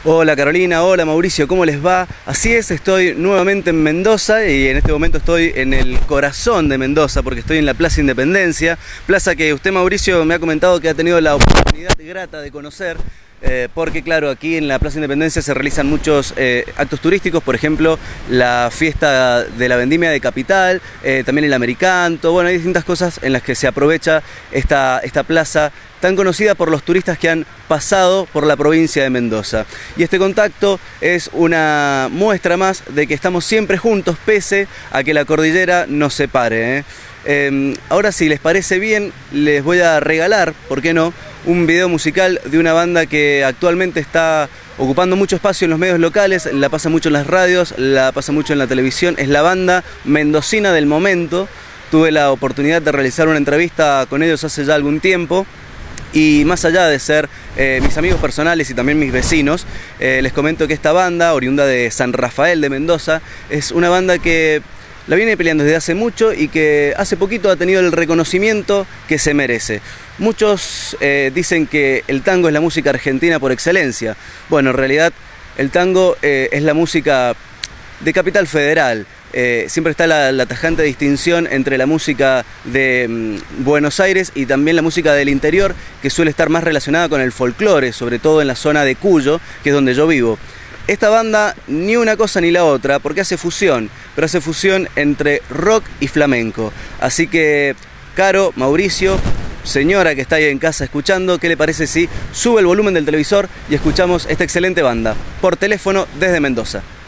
Hola Carolina, hola Mauricio, ¿cómo les va? Así es, estoy nuevamente en Mendoza y en este momento estoy en el corazón de Mendoza porque estoy en la Plaza Independencia, plaza que usted Mauricio me ha comentado que ha tenido la oportunidad grata de conocer. Porque claro, aquí en la Plaza Independencia se realizan muchos actos turísticos, por ejemplo, la fiesta de la vendimia de Capital, también el Americanto, bueno, hay distintas cosas en las que se aprovecha esta plaza tan conocida por los turistas que han pasado por la provincia de Mendoza. Y este contacto es una muestra más de que estamos siempre juntos, pese a que la cordillera nos separe. Ahora, si les parece bien, les voy a regalar, ¿por qué no?, un video musical de una banda que actualmente está ocupando mucho espacio en los medios locales, la pasa mucho en las radios, la pasa mucho en la televisión, es la banda mendocina del momento. Tuve la oportunidad de realizar una entrevista con ellos hace ya algún tiempo. Y más allá de ser mis amigos personales y también mis vecinos, les comento que esta banda, oriunda de San Rafael de Mendoza, es una banda que la viene peleando desde hace mucho y que hace poquito ha tenido el reconocimiento que se merece. Muchos dicen que el tango es la música argentina por excelencia. Bueno, en realidad el tango es la música de Capital Federal. Siempre está la tajante distinción entre la música de Buenos Aires y también la música del interior, que suele estar más relacionada con el folclore, sobre todo en la zona de Cuyo, que es donde yo vivo. Esta banda ni una cosa ni la otra, porque hace fusión, pero hace fusión entre rock y flamenco. Así que, Caro, Mauricio, señora que está ahí en casa escuchando, ¿qué le parece si sube el volumen del televisor y escuchamos esta excelente banda por teléfono desde Mendoza?